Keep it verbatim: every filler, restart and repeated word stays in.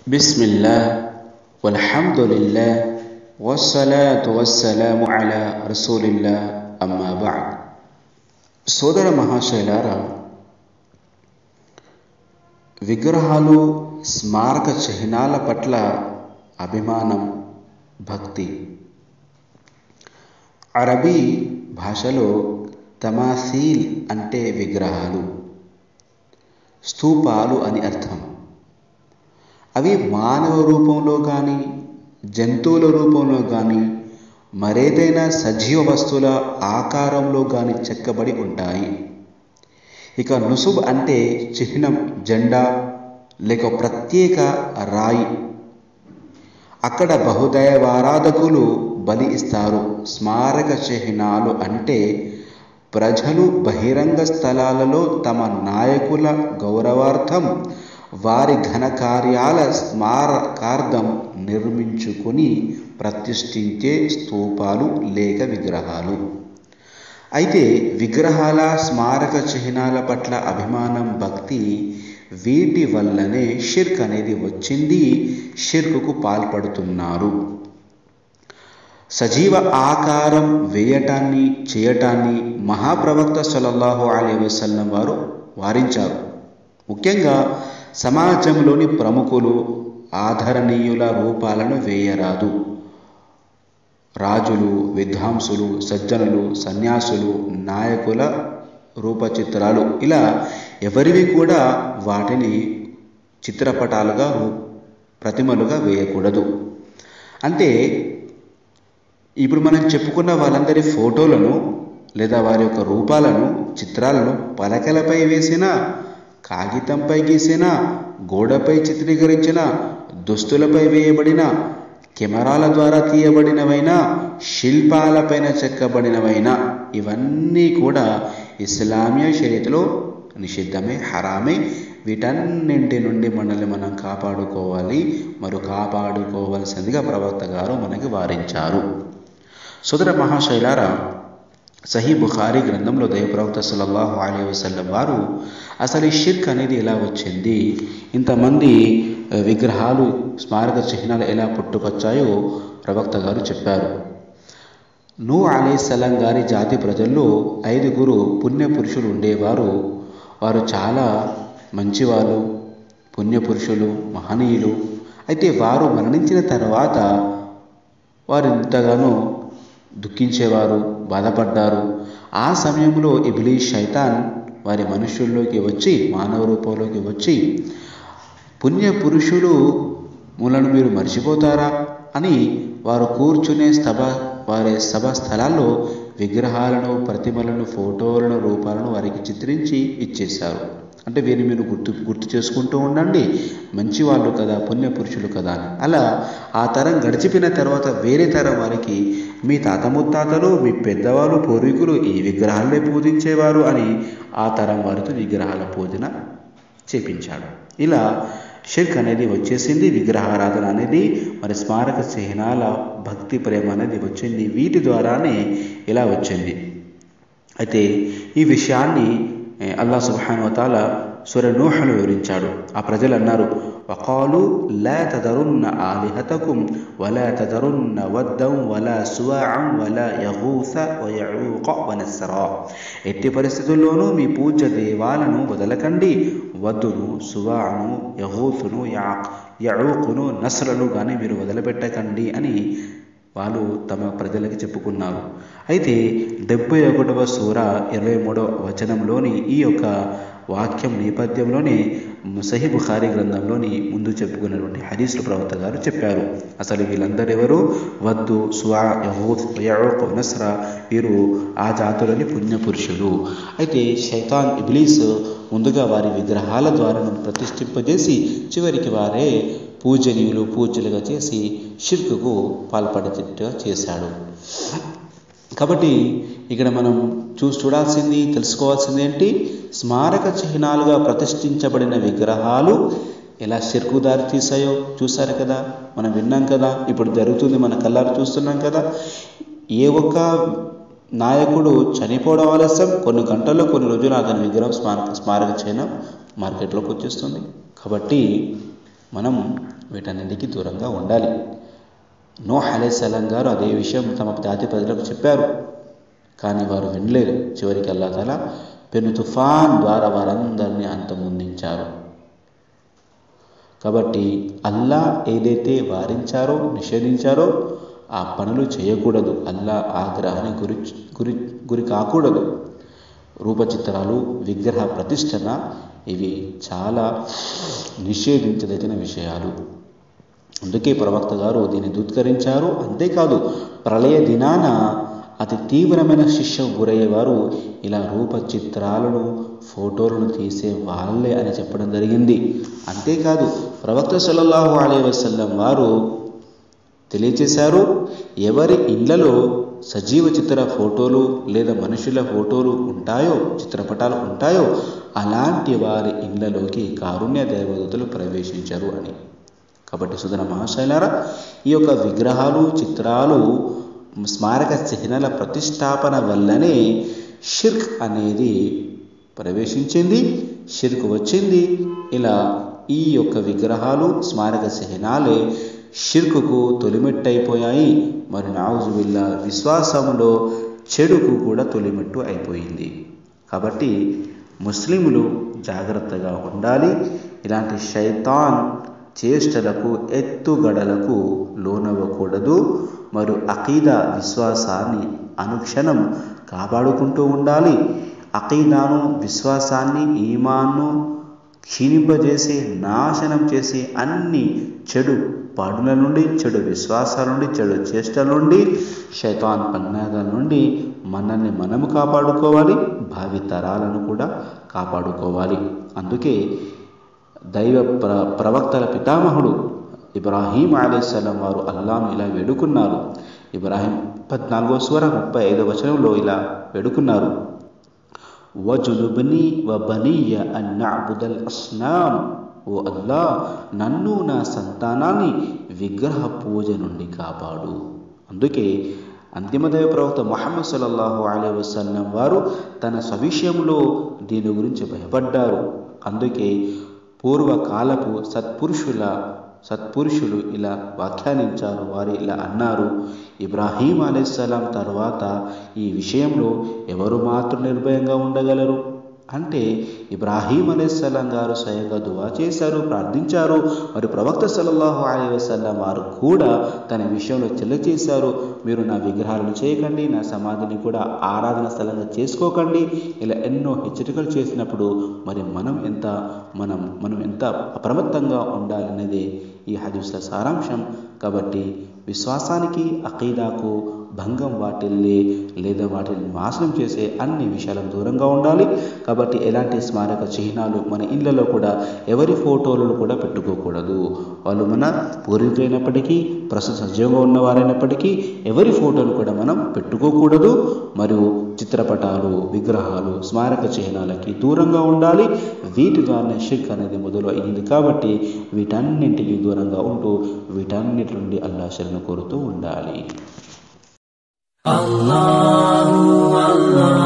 బిస్మిల్లాహ్ వల్హమ్దులిల్లాహ్ వస్సలాతు వస్సలాము అలా రసూలిల్లాహ్ అమ్మా బఅద్. సోదర మహాశైలారా, విగ్రహాలు, స్మారక చిహ్నాల పట్ల అభిమానం, భక్తి. అరబీ భాషలో తమాసీల్ అంటే విగ్రహాలు, స్తూపాలు అని అర్థం. అవి మానవ రూపంలో కానీ, జంతువుల రూపంలో కానీ, మరేదైనా సజీవ వస్తువుల ఆకారంలో కానీ చెక్కబడి ఉంటాయి. ఇక నుసుబ్ అంటే చిహ్నం, జెండా లేక ప్రత్యేక రాయి. అక్కడ బహుదైవారాధకులు బలి ఇస్తారు. స్మారక చిహ్నాలు అంటే ప్రజలు బహిరంగ స్థలాలలో తమ నాయకుల గౌరవార్థం, వారి ఘనకార్యాల స్మారకార్థం నిర్మించుకొని ప్రతిష్ఠించే స్తూపాలు లేక విగ్రహాలు. అయితే విగ్రహాల, స్మారక చిహ్నాల పట్ల అభిమానం, భక్తి, వీటి వల్లనే షిర్క్ అనేది వచ్చింది. షిర్కుకు పాల్పడుతున్నారు. సజీవ ఆకారం వేయటాన్ని, చేయటాన్ని మహాప్రవక్త సల్లల్లాహు అలైహి వసల్లం వారు వారించారు. ముఖ్యంగా సమాజంలోని ప్రముఖులు, ఆదరణీయుల రూపాలను వేయరాదు. రాజులు, విద్వాంసులు, సజ్జనులు, సన్యాసులు, నాయకుల రూపచిత్రాలు, ఇలా ఎవరివి కూడా వాటిని చిత్రపటాలుగా, ప్రతిమలుగా వేయకూడదు. అంటే ఇప్పుడు మనం చెప్పుకున్న వాళ్ళందరి ఫోటోలను లేదా వారి యొక్క రూపాలను, చిత్రాలను పలకలపై వేసిన, కాగితంపై గీసిన, గోడపై చిత్రీకరించిన, దుస్తులపై వేయబడిన, కెమెరాల ద్వారా తీయబడినవైనా, శిల్పాలపైన చెక్కబడినవైనా, ఇవన్నీ కూడా ఇస్లామీయ షరీయతులో నిషిద్ధమే, హరామే. వీటన్నింటి నుండి మనల్ని మనం కాపాడుకోవాలి. మరి కాపాడుకోవాల్సిందిగా ప్రవక్త గారు మనకి వారించారు. సోదర మహాశైలారా, సహీ బుఖారీ గ్రంథంలో దైవప్రవక్త సల్లల్లాహు అలైహి వసల్లం వారు అసలు ఈ షిర్క్ అనేది ఎలా వచ్చింది, ఇంతమంది విగ్రహాలు, స్మారక చిహ్నాలు ఎలా పుట్టుకొచ్చాయో ప్రవక్త గారు చెప్పారు. నూహ్ అలైహిస్సలాం గారి జాతి ప్రజల్లో ఐదుగురు పుణ్యపురుషులు ఉండేవారు. వారు చాలా మంచివాళ్ళు, పుణ్యపురుషులు, మహనీయులు. అయితే వారు మరణించిన తర్వాత వారు ఎంతగానో దుఃఖించేవారు, బాధపడ్డారు. ఆ సమయంలో ఇబ్లీస్, శైతాన్ వారి మనుష్యుల్లోకి వచ్చి, మానవ రూపంలోకి వచ్చి, పుణ్యపురుషులు మూలను మీరు మర్చిపోతారా అని వారు కూర్చునే సభ, వారి సభ స్థలాల్లో విగ్రహాలను, ప్రతిమలను, ఫోటోలను, రూపాలను వారికి చిత్రించి ఇచ్చేశారు. అంటే వీరిని మీరు గుర్తు గుర్తు చేసుకుంటూ ఉండండి, మంచి వాళ్ళు కదా, పుణ్యపురుషులు కదా అని. అలా ఆ తరం గడిచిపోయిన తర్వాత వేరే తరం వారికి మీ తాత ముత్తాతలు, మీ పెద్దవాళ్ళు, పూర్వీకులు ఈ విగ్రహాలనే పూజించేవారు అని ఆ తరం వారితో విగ్రహాల పూజన చేపించాడు. ఇలా షిర్క్ అనేది వచ్చేసింది. విగ్రహారాధన అనేది, మరి స్మారక చిహ్నాల భక్తి, ప్రేమ అనేది వచ్చింది. వీటి ద్వారానే ఇలా వచ్చింది. అయితే ఈ విషయాన్ని అల్లాహ్ సుబ్హానహు వ తఆలా సూరా నూహ్లో వివరించాడు. ఆ ప్రజలు అన్నారు, వఖాలు లా తదరున్న ఆలిహతకుం వలా తదరున్న వద్దం వలా సువాఅం వలా యగూస వయఊక వనస్రా. ఎట్టి పరిస్థితుల్లోనూ మీ పూజ్య దేవాలను వదలకండి. వద్దును, సువాను, యగూసును, యా యఊకును, నస్రను కానీ మీరు వదిలిపెట్టకండి అని వాళ్ళు తమ ప్రజలకి చెప్పుకున్నారు. అయితే డెబ్బై ఒకటవ సూర ఇరవై మూడవ వచనంలోని ఈ యొక్క వాక్యం నేపథ్యంలోనే సహీ బుఖారీ గ్రంథంలోని ముందు చెప్పుకున్నటువంటి హదీసులు ప్రవక్త గారు చెప్పారు. అసలు వీళ్ళందరూ ఎవరు? వద్దు, సువా, యహూద్, యఊక్, నస్రా, వీరు ఆ జాతులని పుణ్యపురుషులు. అయితే శైతాన్, ఇబ్లీస్ ముందుగా వారి విగ్రహాల ద్వారా ప్రతిష్ఠింపజేసి చివరికి వారే పూజనీయులు, పూజలుగా చేసి షిర్కుకు పాల్పడేటట్టుగా చేశాడు. కాబట్టి ఇక్కడ మనం చూసి చూడాల్సింది, తెలుసుకోవాల్సింది ఏంటి? స్మారక చిహ్నాలుగా ప్రతిష్ఠించబడిన విగ్రహాలు ఎలా షిర్కు దారి తీసాయో చూశారు కదా, మనం విన్నాం కదా, ఇప్పుడు జరుగుతుంది, మన కళ్ళారు చూస్తున్నాం కదా. ఏ ఒక్క నాయకుడు చనిపోవడం ఆలస్యం, కొన్ని గంటల్లో, కొన్ని రోజులు అతని విగ్రహం, స్మారక స్మారక చిహ్నం మార్కెట్లోకి వచ్చేస్తుంది. కాబట్టి మనం వీటన్నిటికీ దూరంగా ఉండాలి. నూహ్ అలైహిస్సలాం గారు అదే విషయం తమ జాతి ప్రజలకు చెప్పారు, కానీ వారు వినలేదు. చివరికి అల్లాహ్ తఆలా పెను తుఫాన్ ద్వారా వారందరినీ అంతమొందించారు. కాబట్టి అల్లాహ్ ఏదైతే వారించారో, నిషేధించారో ఆ పనులు చేయకూడదు. అల్లాహ్ ఆగ్రహాన్ని గురి గురి గురి కాకూడదు. రూపచిత్రాలు, విగ్రహ ప్రతిష్టన ఇవి చాలా నిషేధించదగిన విషయాలు. అందుకే ప్రవక్త గారు దీన్ని ధృవీకరించారు. అంతేకాదు ప్రళయ దినాన అతి తీవ్రమైన శిక్షకు గురయ్యేవారు ఇలా రూపచిత్రాలను, ఫోటోలను తీసే వాళ్ళే అని చెప్పడం జరిగింది. అంతేకాదు ప్రవక్త సల్లల్లాహు అలైహి వసల్లం వారు తెలియచేశారు, ఎవరి ఇళ్లలో సజీవ చిత్ర ఫోటోలు లేదా మనుషుల ఫోటోలు ఉంటాయో, చిత్రపటాలు ఉంటాయో అలాంటి వారి ఇళ్లలోకి కారుణ్య దేవదూతలు ప్రవేశించరు అని. కాబట్టి సుధన మహాశైలారా, ఈ యొక్క విగ్రహాలు, చిత్రాలు, స్మారక చిహ్నాల ప్రతిష్టాపన వల్లనే షిర్క్ అనేది ప్రవేశించింది, షిర్క్ వచ్చింది. ఇలా ఈ యొక్క విగ్రహాలు, స్మారక చిహ్నాలే షిర్కుకు తొలిమెట్టయిపోయాయి. మరి నౌజు బిల్లా విశ్వాసంలో చెడుకు కూడా తొలిమెట్టు అయిపోయింది. కాబట్టి ముస్లింలు జాగ్రత్తగా ఉండాలి. ఇలాంటి శైతాన్ చేష్టలకు, ఎత్తుగడలకు లోనవ్వకూడదు. మరియు అకీదా విశ్వాసాన్ని అనుక్షణం కాపాడుకుంటూ ఉండాలి. అకీదాను, విశ్వాసాన్ని, ఈమాన్ను క్షీణింపజేసి, నాశనం చేసి అన్ని చెడు పాడుల నుండి, చెడు విశ్వాసాల నుండి, చెడు చేష్టల నుండి, శైతాన్ పన్నాగాల నుండి మనల్ని మనము కాపాడుకోవాలి, భావి తరాలను కూడా కాపాడుకోవాలి. అందుకే దైవ ప్ర ప్రవక్తల పితామహుడు ఇబ్రాహీం అలైహిస్సలాం వారు అల్లాహ్ను ఇలా వేడుకున్నారు. ఇబ్రాహీం పద్నాలుగో సూర ముప్పై ఐదవ వచనంలో ఇలా వేడుకున్నారు, వజునుబ్ని వబనియ అన్ నఅబుదల్ అస్నామ్. ఓ అల్లాహ్, నన్ను నా సంతానాన్ని విగ్రహ పూజ నుండి కాపాడు. అందుకే అంతిమ దైవ ప్రవక్త ముహమ్మద్ సల్లల్లాహు అలైహి వసల్లం వారు తన స్వవిషయంలో దీని గురించి భయపడ్డారు. అందుకే పూర్వకాలపు సత్పురుషుల సత్పురుషులు ఇలా వ్యాఖ్యానించారు. వారు ఇలా అన్నారు, ఇబ్రాహీం అలైహిస్సలాం తర్వాత ఈ విషయంలో ఎవరు మాత్రం నిర్భయంగా ఉండగలరు? అంటే ఇబ్రాహీం అలైహిస్సలాం గారు స్వయంగా దువా చేశారు, ప్రార్థించారు. మరి ప్రవక్త సల్లల్లాహు అలైహి వసల్లం వారు కూడా తన విషయంలో తెలియచేశారు, మీరు నా విగ్రహాలను చేయకండి, నా సమాధిని కూడా ఆరాధన స్థలంగా చేసుకోకండి. ఇలా ఎన్నో హెచ్చరికలు చేసినప్పుడు మరి మనం ఎంత మనం మనం ఎంత అప్రమత్తంగా ఉండాలనేది ఈ హదీస్ల సారాంశం. కాబట్టి విశ్వాసానికి, అకీదాకు భంగం వాటిల్లే లేదా వాటిని నాశనం చేసే అన్ని విషయాలకు దూరంగా ఉండాలి. కాబట్టి ఎలాంటి స్మారక చిహ్నాలు మన ఇళ్లలో కూడా ఎవరి ఫోటోలను కూడా పెట్టుకోకూడదు. వాళ్ళు మన పూర్వీకులైనప్పటికీ, ప్రస్తుత సజీవంగా ఉన్నవారైనప్పటికీ ఎవరి ఫోటోలు కూడా మనం పెట్టుకోకూడదు. మరియు చిత్రపటాలు, విగ్రహాలు, స్మారక చిహ్నాలకి దూరంగా ఉండాలి. వీటి ద్వారానే షిర్క్ అనేది మొదలు అయింది. కాబట్టి వీటన్నింటికి దూరంగా ఉంటూ వీటన్నిటి నుండి అల్లాహ్ శరణు కోరుతూ ఉండాలి. Allah, Allah.